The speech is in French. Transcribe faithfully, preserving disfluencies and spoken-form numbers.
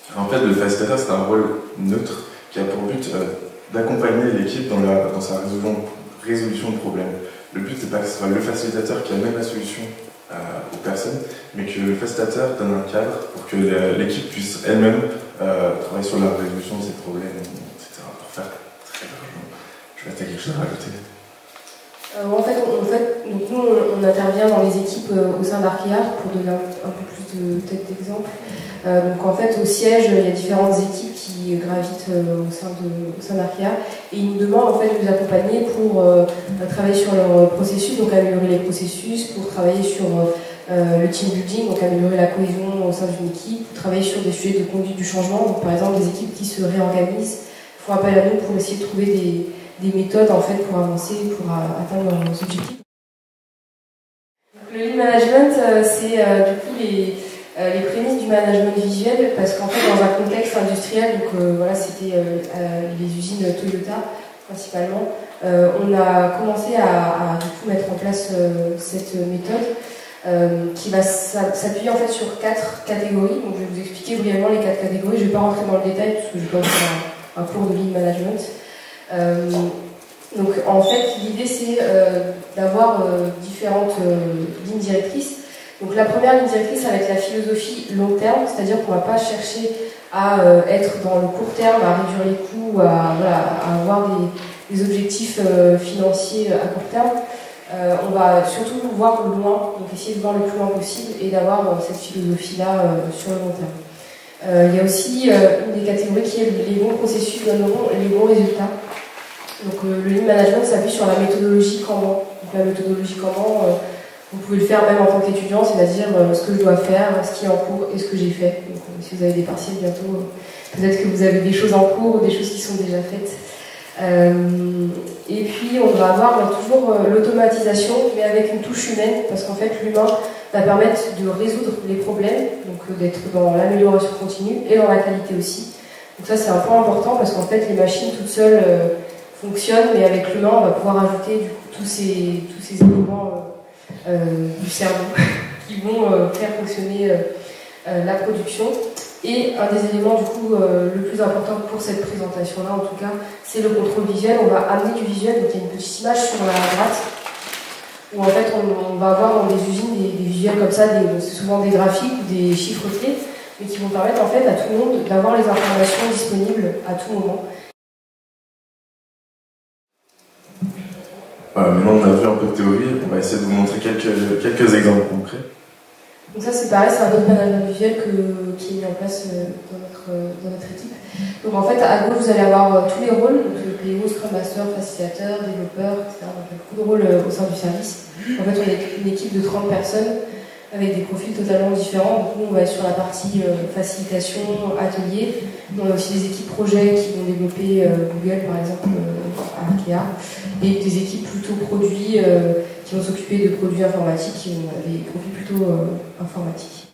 En fait, le facilitateur, c'est un rôle neutre qui a pour but euh, d'accompagner l'équipe dans, dans sa résolution, résolution de problèmes. Le but, c'est pas que ce soit le facilitateur qui amène la solution euh, aux personnes, mais que le facilitateur donne un cadre pour que l'équipe puisse elle-même euh, travailler sur la résolution de ces problèmes, et cetera. Pour faire très largement. Je vais peut-être quelque chose à rajouter. Euh, en fait, on, en fait donc nous, on, on intervient dans les équipes euh, au sein d'Arkea, pour donner un, un peu plus de tête d'exemple. Euh, donc en fait, au siège, il y a différentes équipes qui gravitent euh, au sein de, au sein d'Arkea, et ils nous demandent en fait de nous accompagner pour euh, travailler sur leur processus, donc améliorer les processus, pour travailler sur euh, le team building, donc améliorer la cohésion au sein d'une équipe, pour travailler sur des sujets de conduite du changement, donc par exemple des équipes qui se réorganisent, font appel à nous pour essayer de trouver des des méthodes en fait pour avancer, pour atteindre leurs objectifs. Donc, le lean management, euh, c'est euh, du coup les, euh, les prémices du management visuel, parce qu'en fait dans un contexte industriel, donc euh, voilà, c'était euh, euh, les usines Toyota principalement, euh, on a commencé à, à du coup mettre en place euh, cette méthode euh, qui va s'appuyer en fait sur quatre catégories. Donc je vais vous expliquer brièvement les quatre catégories. Je ne vais pas rentrer dans le détail parce que je vais pas faire un, un cours de lean management. Euh, donc en fait l'idée c'est euh, d'avoir euh, différentes euh, lignes directrices. Donc la première ligne directrice ça va être la philosophie long terme, c'est-à-dire qu'on ne va pas chercher à euh, être dans le court terme, à réduire les coûts, à, voilà, à avoir des, des objectifs euh, financiers à court terme. Euh, on va surtout voir loin, donc essayer de voir le plus loin possible et d'avoir euh, cette philosophie-là euh, sur le long terme. Euh, il y a aussi euh, une des catégories qui est les bons processus donneront les bons résultats. Donc euh, le lean management s'appuie sur la méthodologie Kanban. Donc la méthodologie Kanban, euh, vous pouvez le faire même en tant qu'étudiant, c'est-à-dire euh, ce que je dois faire, ce qui est en cours et ce que j'ai fait. Donc euh, si vous avez des partiels bientôt, euh, peut-être que vous avez des choses en cours ou des choses qui sont déjà faites. Euh, et puis on va avoir euh, toujours euh, l'automatisation, mais avec une touche humaine, parce qu'en fait l'humain va permettre de résoudre les problèmes, donc euh, d'être dans l'amélioration continue et dans la qualité aussi. Donc ça c'est un point important, parce qu'en fait les machines toutes seules euh, fonctionnent, mais avec l'humain on va pouvoir ajouter du coup, tous, ces, tous ces éléments euh, euh, du cerveau qui vont euh, faire fonctionner euh, euh, la production. Et un des éléments du coup euh, le plus important pour cette présentation là en tout cas, c'est le contrôle visuel. On va amener du visuel, donc il y a une petite image sur la droite où en fait on, on va avoir dans des usines des, des visuels comme ça, c'est souvent des graphiques ou des chiffres clés, mais qui vont permettre en fait à tout le monde d'avoir les informations disponibles à tout moment. Voilà, maintenant on a vu un peu de théorie, on va essayer de vous montrer quelques, quelques exemples concrets. Donc ça c'est pareil, c'est un autre management visuel que, qui est mis en place dans notre, dans notre équipe. Donc en fait à gauche vous allez avoir tous les rôles, donc le P O, Scrum Master, facilitateur, développeur, et cetera. Donc il y a beaucoup de rôles au sein du service. En fait on est une équipe de trente personnes avec des profils totalement différents. Donc nous on va être sur la partie euh, facilitation, atelier. On a aussi des équipes projets qui vont développer euh, Google par exemple euh, à Arkea, et des équipes plutôt produits euh, qui vont s'occuper de produits informatiques, qui ont des profils plutôt euh, informatiques.